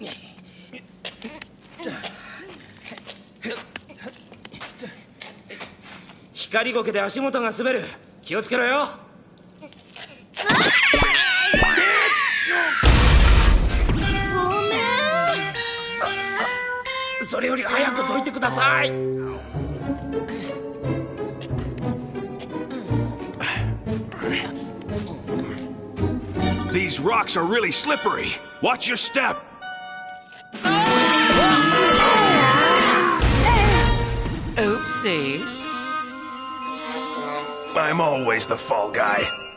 光苔で足元が滑る。気をつけろよ。 ごめん。 それより早くどいてください。 These rocks are really slippery. Watch your step. Oopsie. I'm always the fall guy.